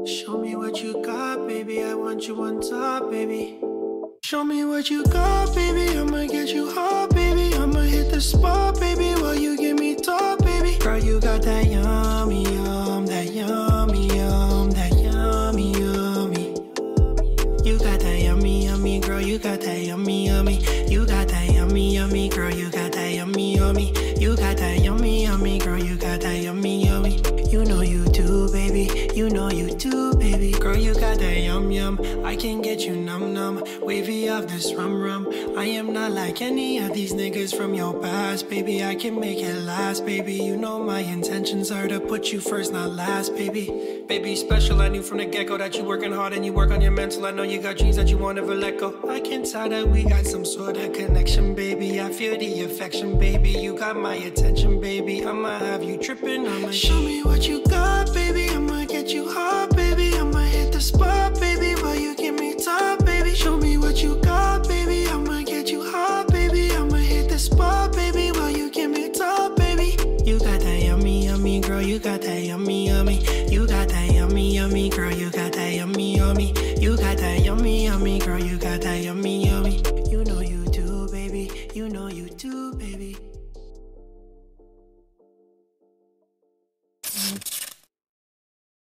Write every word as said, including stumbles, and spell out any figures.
Show me what you got, baby. I want you on top, baby. Show me what you got, baby. I'ma get you hot, baby. I'ma hit the spot, baby, while you give me top, baby. Girl, you got that yummy, yum, that yummy, yum, that yummy, yummy. You got that yummy, yummy, girl. You got that yummy, yummy. You got that yummy, yummy, girl. You got that yummy, yummy. You got that yummy, yummy, girl. You got that yummy, yummy. You know you do, baby. You know you do, baby. Girl, you got that yum, yum. I can get you numb, numb. Wavy off this rum, rum. I am not like any of these niggas from your past, baby. I can make it last, baby. You know my intentions are to put you first, not last, baby. Baby, special. I knew from the get-go that you working hard and you work on your mental. I know you got dreams that you won't ever let go. I can tell that we got some sort of connection, baby. I feel the affection, baby. You got my attention, baby. I'ma have you tripping. I'ma show me what you got, baby. I'ma get you hot, baby. I'ma hit the spot, baby, while you give me top, baby. Show me what you got, baby. I'ma get you hot, baby. I'ma hit the spot, baby, while you give me top, baby. You got that yummy, yummy, girl. You got that